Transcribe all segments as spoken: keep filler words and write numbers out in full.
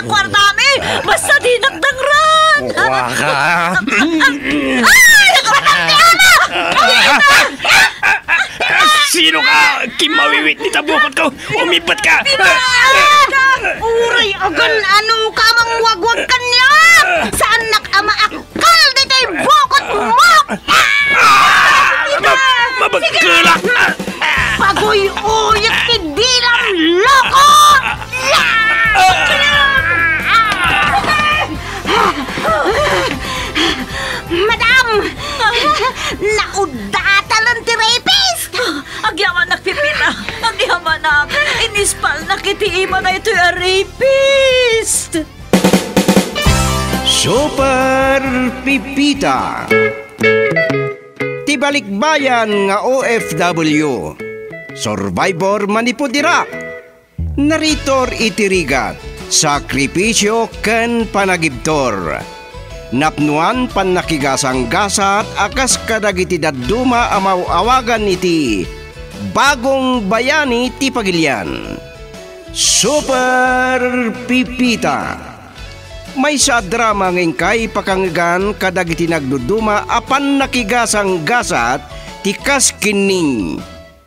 kwartami. Basta di nagdangran. Waka. Ay! Nakawalang Sino ka? Kimawiwit ni tabukot ko. Umipat ka. Uray, agan ano ka mang wagwag kanya. Saan nakamaakal dito yung bukot mo? Mabagkulak. Pagoy uyot hindi lang loko. Madam! Naudatalan ti rapist! Agyaman nagpipira! Agyaman na! Inispal na kitiima na ito'y a rapist! Super Pipita Tibalikbayan nga O F W Survivor manipudira Naritor itirigat Sakripisyo ken panagibtor Napnuan pan nakigasang gasat akas kadagiti daduma amaw awagan iti bagong bayani ti Pagilian. Super Pipita. May sa drama ng kay pakangagan kadagiti nagduduma apan nakigasang gasat ti kaskining.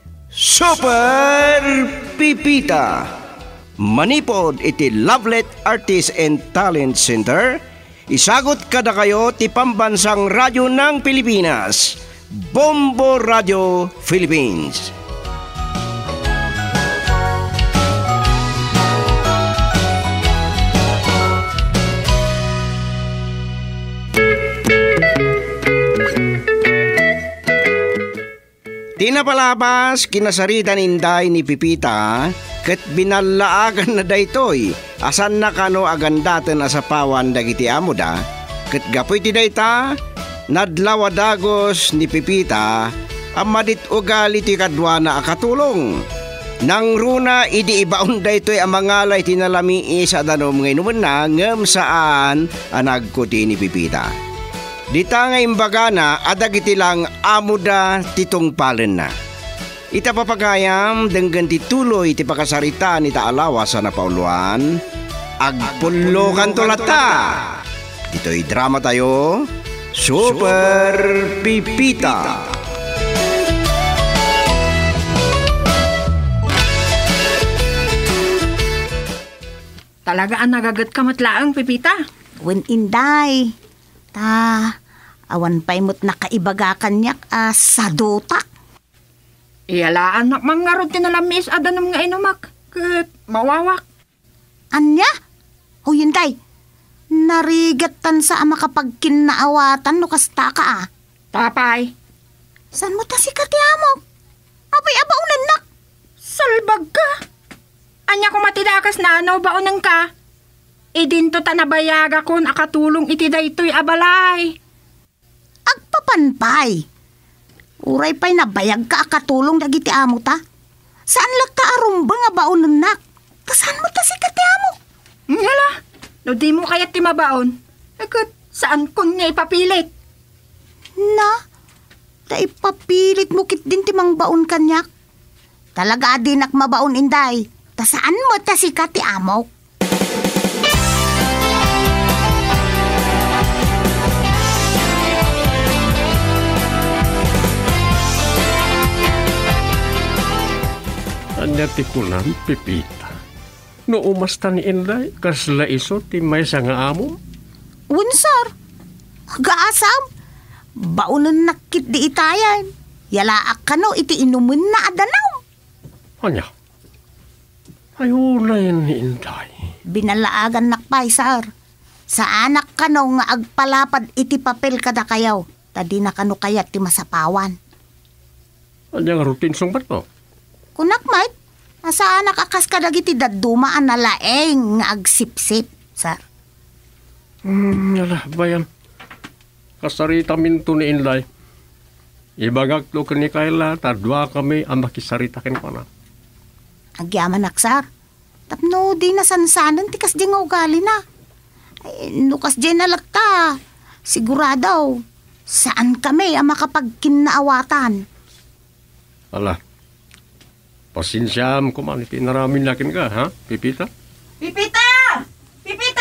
Super Pipita. Manipod iti Lovelet Artist and Talent Center. Isagot kada kayo ti pambansang radyo ng Pilipinas, Bombo Radio Philippines. Tinapalabas kinasaritan inday ni Pipita ket binalaagan na daytoy asan na kano agandaten asapawan dagiti amo da ket gapoy ti dayta nadlawadagos ni Pipita amadit ugali ti kadwa na akatulong nang runa idi ibaon daytoy ang mangalay tinalami sa danom ngaynuman na ngem saan anagkuti ni Pipita dita nga imbaga na adagiti lang amo da titong palen na ita papagayam denggan tituloy ti pakasarita ni taalawa sa napauluan agpullo kantolata dito'y drama tayo Super Pipita. Talaga ang nagagat ka matlaang Pipita. Wen inday ta awan pay mo't nakaibaga kanyak uh, sa dotak. Iyalaan na mangarod tinalamis adanam nga inumak. Kat mawawak. Anya? O yun tay. Narigatan sa ama kapag kinaawatan no kasta ka ah. Tapay. San mo ta si katiamok? Apay abaunan nak. Salbag ka. Anya ko matidakas na anaw baonang ka. Idinto ta nabayaga kon akatulong iti daytoy abalay. Agpapanpay. Uray pa'y nabayag ka akatulong dagiti amo ta. Saan lang ta arumba nga baonan nak? Kasaan mo ta si kati amo? Ngala, no di mo kaya't timabaon. Agad, saan kon nga ipapilit? Na, ta ipapilit mo kit din timang baon kanyak. Talaga din ak mabaon inday. Ta saan mo ta si kati amo? Anya ti kunam Pipita. No umasta ni Inday, kasla iso ti may sa nga amo? Winsor, agaasam, baunan nakit di itayan. Yalaak ka no, iti inumin na adanaw. Anya? Ayunay ni Inday. Binalaagan nakpay, sir. Sa anak ka no, nga agpalapad iti papel kada kayaw. Tadi na kano kayat ti masapawan. Anya nga routine song ba't no? Kunak, mate, nasa anak akas kadagiti dadumaan na laeng nga agsipsip, sir. Hmm, yala, bayan. Kasarita minto ni Inday. Ibagak to kani Kayla, tadwa kami ang makisarita kin ko na. Agyaman nak, sir. Tapno di nasansanan, tikas di nga ugali na. Ay, nukas di nalagta. Sigurado, saan kami ang makapagkinaawatan? Ala, pasinsyam ko man, itinaramin lakin ka, ha, Pipita? Pipita! Pipita!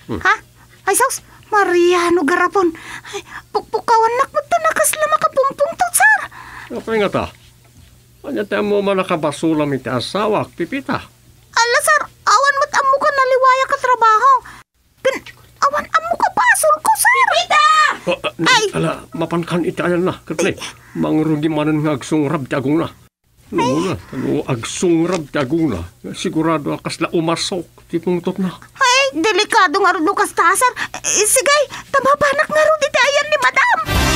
Ha? Ay, sus, Mariano garapon. Ay, pukpukawan nak mo tanakas lama ka pungpungtot, sir. Apa nga ta? Anya tayo mo man nakabasulam iti asawak, Pipita. Ala, sir, awan mo't amo ka naliwaya ka trabaho. Kan, awan amo ka pasol ko, sir. Pipita! Oh, uh, Ay! Ala, mapankan iti ayan na. Katli, mangrugi manan nga agsungrab ti agong na. No na, ano, agsungrab ti agong na. Sigurado akas la umasok, ti pungtot na. Ay, delikado nga rin kas ta, sir. Eh, sige, tamabanak nga rin iti ayan ni madam.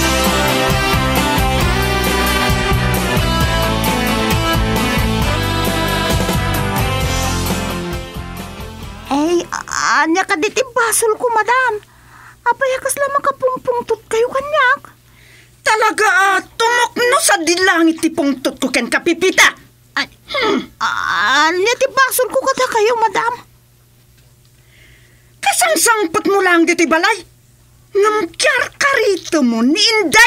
Ay, anya ka ditim basol ko, madam. Apayakas lamang ka pungpungtot kayo kanyak. Talaga, ah, tumokno sa dilangit ti pungtot ko ken kapipita. Ay, hmm. Anya ti basol ko kada kayo, madam. Kasangsangpot mo lang diti balay. Ngamkyar ka rito mo ni Inday.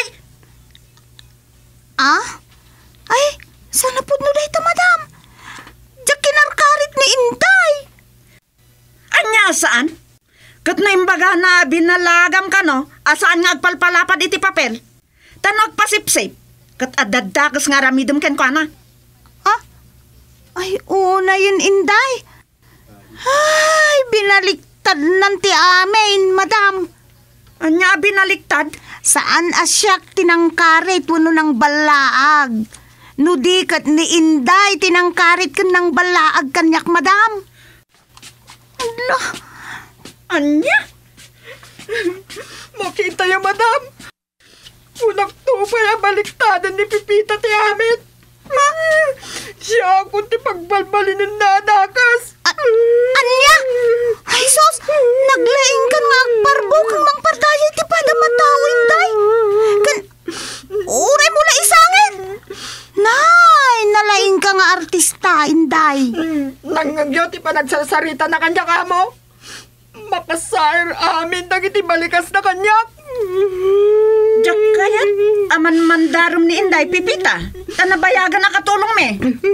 Ah? Ay, sana po no dahito, madam. Diyak kinarkarit ni Inday. Anya saan? Kat na imbaga na binalagam ka no, asaan nga agpalpalapad iti papel? Tanag pasipsip, kat adadakas nga ramidom ken ko na. Ah? Ay, una yun, Inday. Ay, binaliktad nanti amin, madam. Anya binaliktad? Saan asyak tinangkarit wano ng balaag? Nudikat ni Inday tinangkarit kan ng balaag kanyak, madam. Allah. Anya? Makita ya, madam. Unak tupay ang baliktadan ni Pipita ti amin. Ma, siya ako ti pagbalbalin ng nanakas. A- Anya? Ay, sos, naglaing ka nga agparbo kang mangpardaya ti padamatao, Inday. Kan, uray mo na isangin. Nay, nalaing ka nga artista, Inday. Nangagyo ti pa nagsasarita na kanya ka mo. Makasayar amin dagiti balikas na kanyak. Diyak kayat, aman mandarom ni Inday, Pipita. Tanabayagan na katulong me.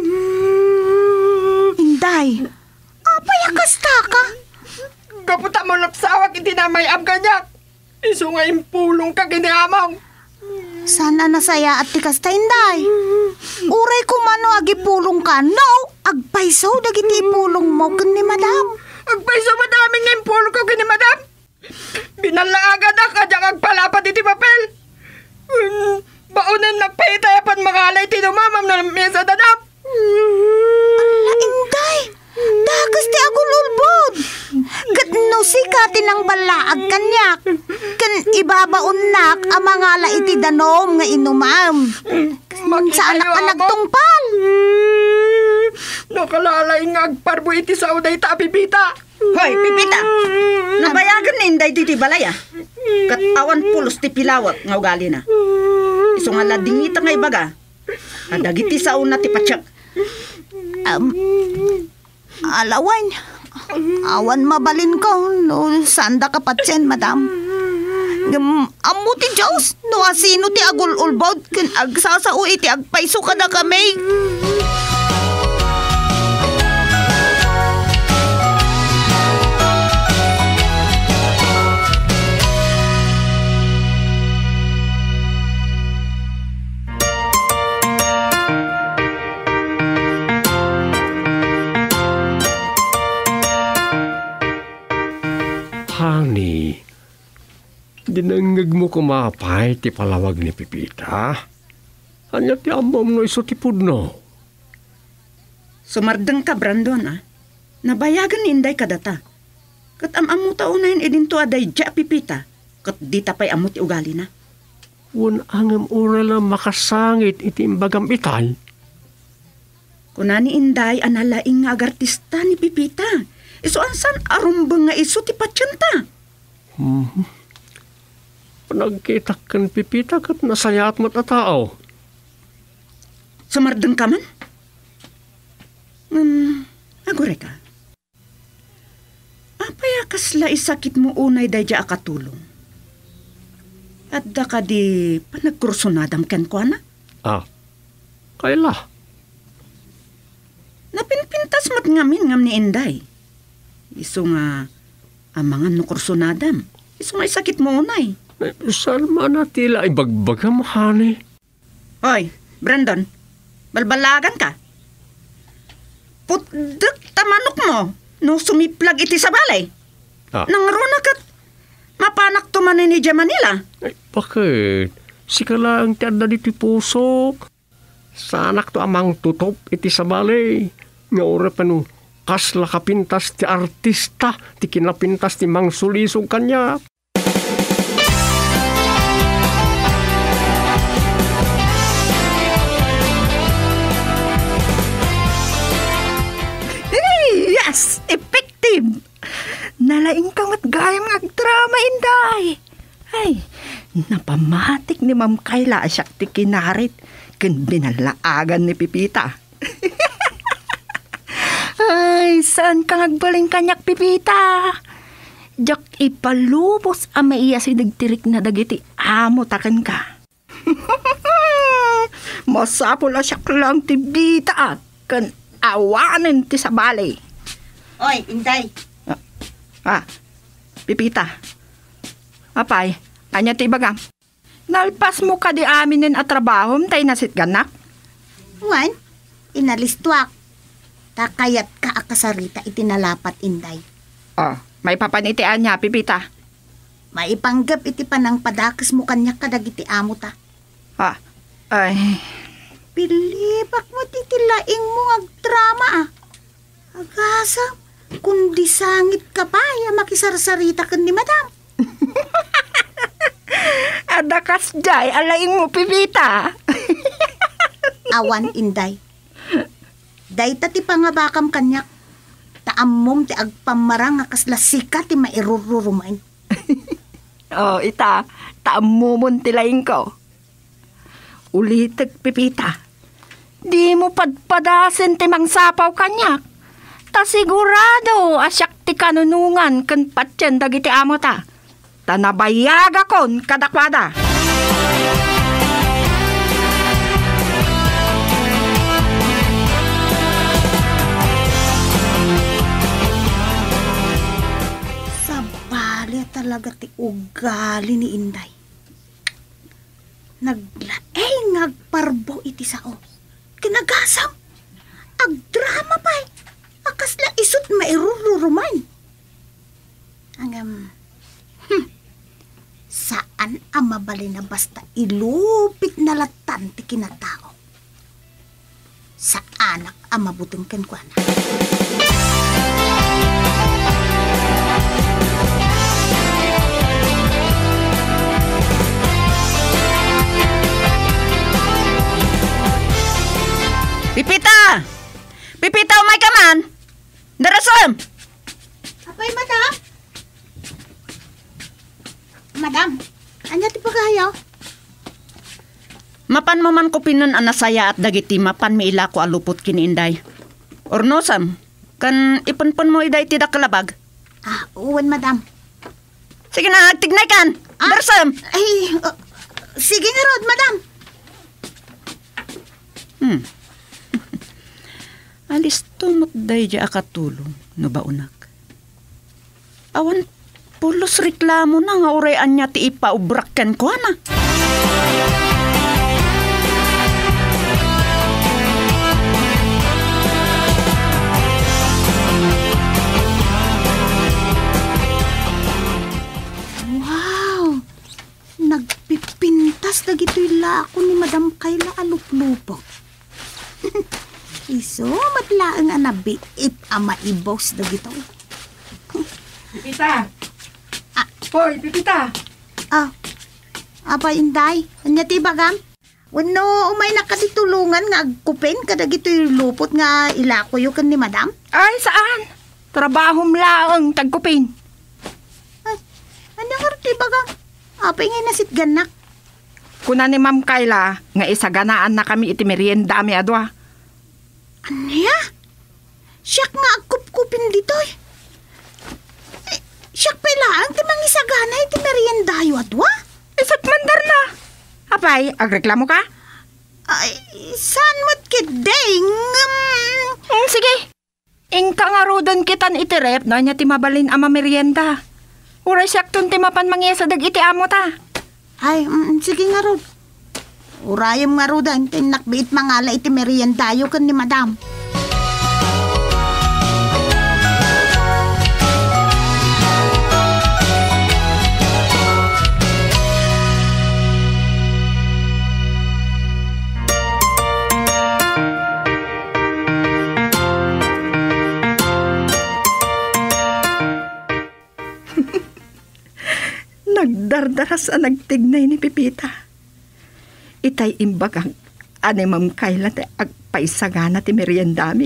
Inday, apayakas ta ka? Kaputa mo lapsawak iti na may am kanyak. Isu nga impulong ka giniamang. Sana nasaya at tikas ta, Inday. Uray ko mano agipulong ka, no? Agpaiso dagiti pulong mo kan ni madam. Agpaiso madami nga impulong ko gini madam. Binalaagan na kadyang agpalapad iti papel. Um, baunan nagpahitayapan makalay tinumamam na mesa dadap. Ala, Inday, dakas ti agululbod. Kat no sikatin ang balaag kanyak. Kan ibabaon nak ang mga laiti danom nga inumam. Sa anak ka nagtungpal. Nakalalay nga agparbo iti sa uday ta, Pipita. Hoy, Pipita. Nabayagan ni Inday diti balaya. Kat awan pulos ti pilawat nga ugali na. Iso nga ladingita nga ibaga. Adagiti sa una ti patsak. Um, alawan. Awan mabalin ko. No, sanda ka patsen, madam. Um, amo ti Diyos. No, asino ti agul-ulbod. Kan agsasao iti agpaiso ka na kami. Honey, dinangag mo kumapay ti palawag ni Pipita. Anya ti amom no iso ti pudno. Sumardeng ka, Brandon, ah. Nabayagan ni Inday kadata. Kat am-amu taunayin edinto aday dya, Pipita. Kat di tapay amot ugali na. Wan angam urala makasangit iti imbagam itay. Kuna ni Inday analaing nga agartista ni Pipita. Iso ansan arumbang nga iso ti patyanta. Hmm. Panagkita kan Pipita kat nasayat mo't a tao. Sumardeng ka man? Hmm, agure ka. Apaya kasla isakit mo unay dayja akatulong. At da ka di panagkursunadam ken ko na? Ah, kaila. Napinpintas mat ngamin ngam ni Inday. Iso nga, Ang mga nukursunadam. Iso may sakit mo unay. Eh, saan man na tila ibagbaga mo, honey? Hoy, Brandon, balbalagan ka. Putdek tamanok mo, no sumiplag iti sa balay. Ah. Nangruna kat mapanak tumanin ni Manila. Eh, bakit? Sika lang tiada diti pusok. Sanak to amang tutop iti sa balay. Nga ora pa no, kasla kapintas ti artista, ti kinapintas ti mang sulisog kanya. Yes! Effective! Nalaing kang matgayam ng drama, Inday. Ay, napamatik ni Ma'am Kayla siya ti kinarit kan binalaagan ni Pipita. Ay, saan ka nagbaling kanyak, Pipita? Jak ipalubos ang maiya si nagtirik na dagiti amo takan ka. Masapula siya lang ti Bita kan awanan ti sa balay. Oy, Inday. Ah, Pipita. Apay, anya ti bagam. Nalpas mo ka di aminin at trabaho, tay nasit ganak? Wan, inalistuak. Takayat ka akasarita itinalapat, Inday. Oh, may papanitian niya, Pipita. Maipanggap iti panang padakis mo kanya kadagiti amo ta. Ah, ay, Pilibak mo titilaing mo agdrama ah. Agasam, kundi sangit ka pa, ya makisarsarita ka ni madam. adakas jay, alaing mo, Pipita. Awan, Inday. Dayta ti pangabakam kanyak. Taamom ti agpamarang akasla sika ti mairururumain. Oh, ita, taamumon tilaing ko. Ulitig, Pipita. Di mo padpadasin ti mangsapaw kanyak. Ta sigurado asyak ti kanunungan kan patyan dagiti amo ta. Ta nabayaga kon kadakwada. Sabali talaga ti ugali ni Inday. Naglaeng ngagparbo iti sao. Kinagasam. Agdrama pa eh. Akasla isot mairururuman. Hanggang, hmm, saan ang mabali na basta ilupit na latan ti kinatao? Sa anak ang mabuting kenkwana. Pipita! Pipita, umay ka man! Darasom! Apay, madam? Madam, anya ti pagayaw? Mapan mo man ko pinon anasaya at dagiti mapan mi ila ko alupot kini Inday. Ornosam, kan ipunpun mo iday tidak kalabag. Ah, uwan, madam. Sige na, tignay kan! Ah, Darasom! Ay, uh, sige nga rod, madam. Hmm. Alis tumot day di akatulong, no ba unak? Awan pulos reklamo na nga urean niya ti ipaubrakken ko na. Wow! Nagpipintas na gito'y lako ni Madam Kayla aluplupok. Iso, matlaang anabi it ama ibos na gito. Pipita! Ah. Hoy, Pipita! Ah, apa Inday? Anya ti bagam? Wano umay nakatitulungan nga agkupin kada gito'y lupot nga ilakoyo kan ni Madam? Ay, saan? Trabahom laang tagkupin. Ay, anya nga ti bagam? Apay ngay nasit ganak. Kuna ni Ma'am Kayla, nga isaganaan na kami iti merienda mi adwa. Anya? Siyak nga agkup-kupin dito eh. eh siyak pala ang timang isagana iti meriendayo adwa? Isat mandar na. Apay, agreklamo ka? Ay, saan mo't kideng? Um, Mm, sige. Ingka nga rodan kitan itirep no nya ti mabalin ama merienda. Uray sakton ti mapan mangyay sa dag iti amo ta. Ay, mm, sige nga Rod. Urayam nga Rodan, tinakbiit mangala iti meriendayo kan ni Madam. Nagdardaras ang nagtignay ni Pipita. Itay imbagang animam kailan ti agpaisagana ti meriendami.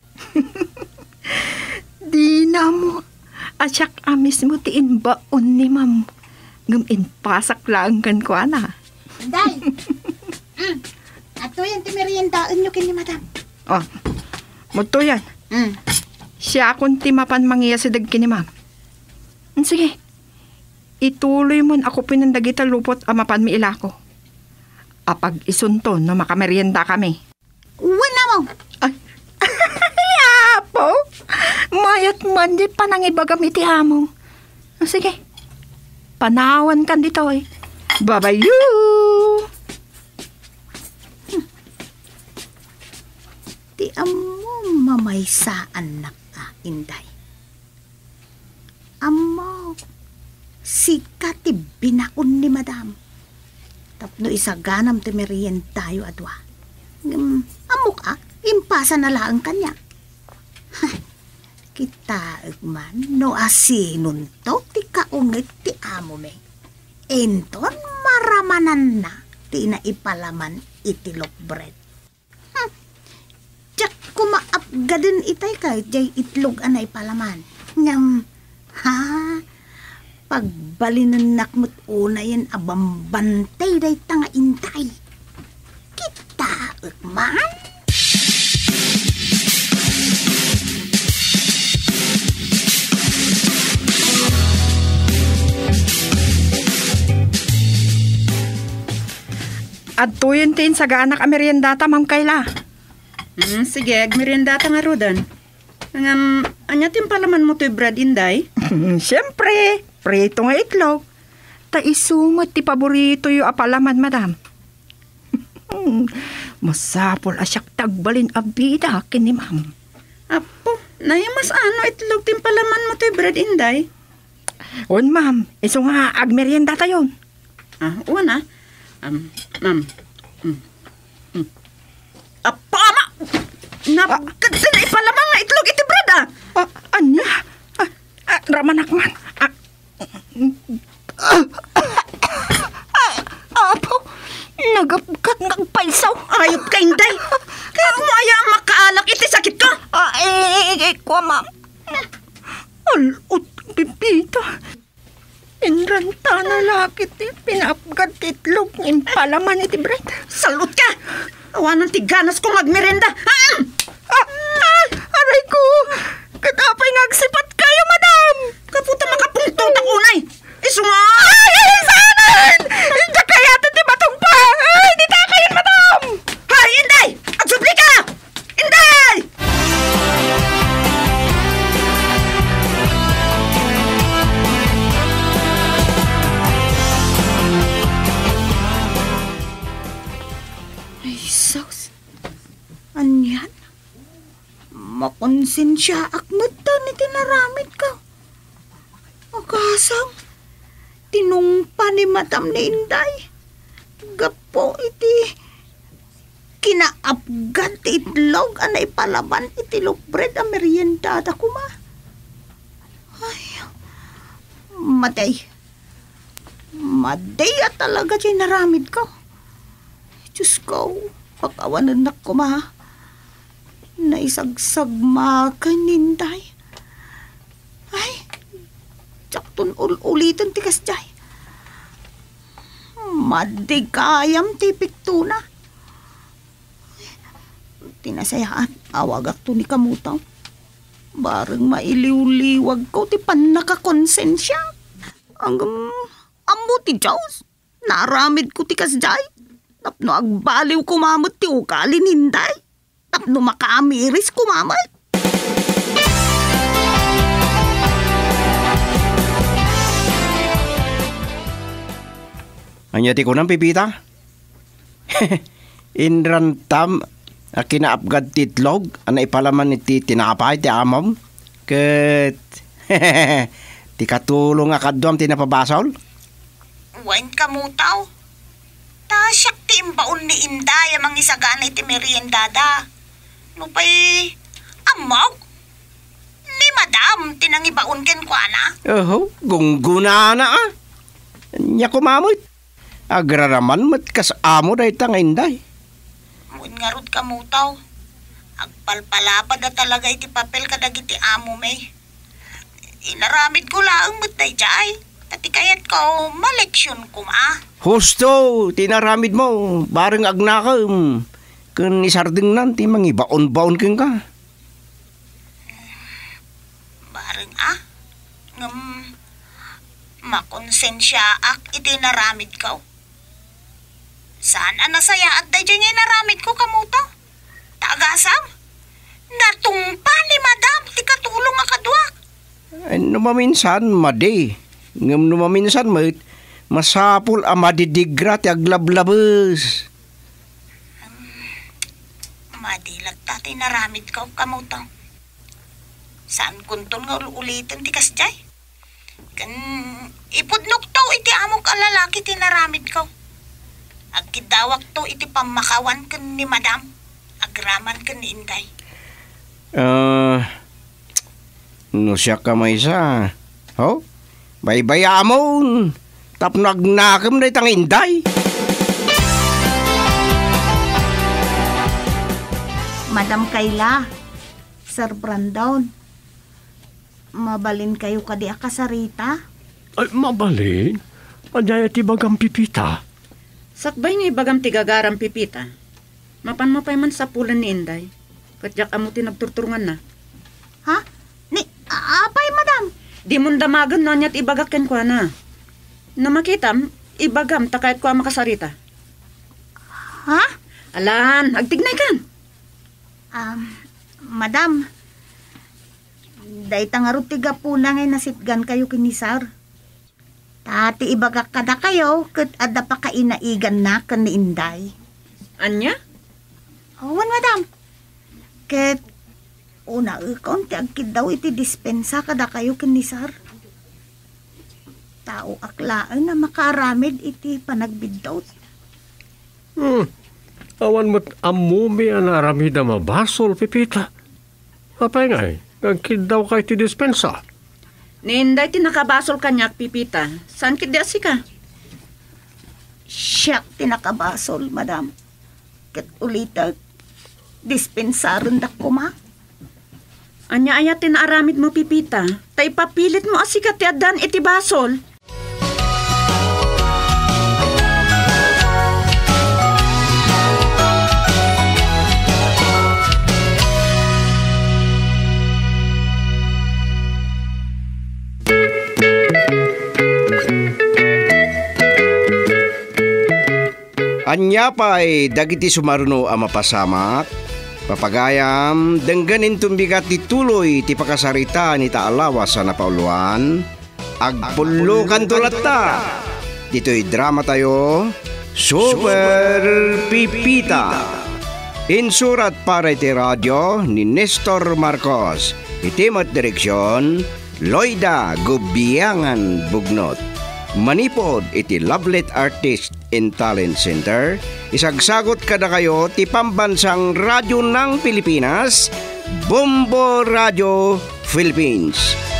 Di na mo. Asyak amis mo ti inbaon ni mam. Ngam inpasak lang kan ko ana. Day! mm. Ato yan ti meriendaan nyo kin ni Madam. Oh, muto yan. Mm. Siya akong timapan mangiya si dag kini mam. Sige. Ituloy mo ako pinandagita lupot amapan mi ilako. Apag isunton no makamerienda kami. Wala mo. Ay, apo. Mayat man di panangibagam iti amo. Sige. Panawan kan dito eh. Babayu! Hmm. Di amo mamaysaan na ka, Inday. Amo. Sika ti binaon ni Madam. Tapno isaganam ti merienda tayo adwa. Um, amok ah, impasa na lang kanya. Kita man, no asinon to, ti kaungit ti amo me. Enton maramanan na, ti na ipalaman iti bread. Hmm. Tsak kumaapgaden itay kahit jay itlog anay palaman. Ngam, ha? Pagbalinan nakmut una yan abambantay day tanga intay. Kita man. At tuyon tin sa gaanak a meriendata, Ma'am Kayla. Hmm, sige, ag meriendata nga rodan. Ngam, anya timpalaman mo to'y bread, Inday? Siyempre, prito nga itlog. Ta isumot ti paborito yu apalaman, Madam. Masapol asyak tagbalin abida kin ni Ma'am. Apo, nayamas ano itlog timpalaman mo to'y bread, Inday? On, Ma'am, iso nga agmerienda tayon. Ah, una. Um, Ma'am. Mm. Mm. Apa, ama! Napagkanda na ipalamang nga itlog iti bread, ah! Ah, anya? Ah, ah, ramanak man. Ah, ah, ah, apo, nagapkat nagpaisaw. Ayop ka, Inday! Kaya mo aya ang makaalak iti sakit ko! Ah, eh, eh, eh, kwa, Ma'am. Alot, Pipita. Inranta na lakit eh. Pinapgat itlog ng palaman iti bread. Salot ka! Awa ng tiganas kong agmerenda! Ah! Ah, ah, aray ko! Katapay ngagsipat kayo, Madam! Kaputa makapungtong takunay! Iso nga! Ay, ay, sanan! Diyan kaya ito di batong pa! Ay, di ta kayo, Madam! Hay, Inday! Agsubli ka! Inday! Anyan? Makonsensya akmat ta ni tinaramit ka. Akasang tinungpa ni Madam ni Inday. Gapo iti kinaapgan ti itlog anay palaban iti bread a meriendada kuma. Ay, maday. Maday at talaga dyan naramid ko. Diyos ko, pag-awanan na ko ma. Naisagsagmakan ninday. Ay, tsakton ul-ulitan tikas jay. Madigayam tipik tuna. Tinasayaan, awagak to ni kamutaw. Bareng mailiw-liwag ko ti pan nakakonsensya. Ang um, amo ti Diyos. Naramid ko tikas jay. Tapno agbaliw kumamot ti ukali ninday. Tapno makaamiris kumamot. Anya ti kunang pipita? Indran tam a kinaapgad titlog ana ipalaman iti tinapay ti amom ket ti katulong nga kadwam ti napabasol. Wain kamutaw. Tasyak ti imbaon ni Inday amang isagana iti meriendada. No pa'y amaw. Ni madam tinangibaon ken kwa na. Oho, gungguna na ah. Nya kumamot. Agraraman mat kas amo day ta nga Inday. Mun nga rod kamutaw. Agpalpalapad na talaga iti papel kadag iti amo may. Inaramid ko laang mat day jay. Tati kayat ko maleksyon ko ma. Husto, tinaramid mo. Bareng agnakam. Kun isardeng nan, ti mangibaon-baon keng ka. Bareng ah. Ngam makonsensya ak iti naramid ko. Saan ang nasaya at day dyan yung naramid ko kamuto? Tagasam? Natumpa ni madam, ti katulong nga kadwak. Ay, numaminsan, madi. Ngam numaminsan, mat, masapul ang madidigra ti aglablabas. Um, madilag ta ti naramid ko kamuto. Saan kunton nga ulitin ti kasjay? Kan ipudnok to iti amok alalaki ti naramid ko. Agkidawak to iti pamakawan ken ni madam. Agraman ken ni Inday. Ah, uh, no siya ka may isa. Ho? Baybaya amon. Tapnagnakam na itang Inday. Madam Kayla, Sir Brandon, mabalin kayo kadi akasarita? Ay, mabalin? Anyaya ti bagang pipita. Sakbay nga ibagam tigagaram pipita. Mapan mapay man sa pulan ni Inday. Katyak amo tinagturturungan na. Ha? Ni, apay madam? Di mong damagan no niya't ibagakken kwa na. Na makitam, ibagam takayat kwa makasarita. Ha? Alan, agtignay kan. Um, madam, day tangarot tiga pula ngay nasitgan kayo kinisar. Tati ibagak kada kayo, kat ada pa kainaigan na kan ni Inday. Anya? Awan, madam. Ket, una ikaw, ti agkid daw iti dispensa kada kayo kinisar. Tao aklaan na makaramid iti panagbiddaw. Hmm. Awan mo't amumi ang naramid na mabasol, pipita. Apay nga eh, agkid daw kay ti dispensa. Ni Inday tinakabasol kanyak pipita. Saan kid di ka? Siyak tinakabasol, madam. Ket ulita, dispensaron da ko, ma. Anya ayat tinaaramid mo pipita. Tay papilit mo asika ti adan iti basol. Anya pa'y dagiti sumaruno ang mapasamak, papagayam, dengganin tumbigat ti tuloy ti pakasarita ni taalawas sa napauluan, agpulukan tulat ta. Dito'y drama tayo, Super Pipita. Insurat para iti radyo ni Nestor Marcos, itimat direksyon, Loida Gubiangan Bugnot. Manipod iti Lovelet Artist and Talent Center. Isagsagot kada kayo ti pambansang radyo ng Pilipinas, Bombo Radio Philippines.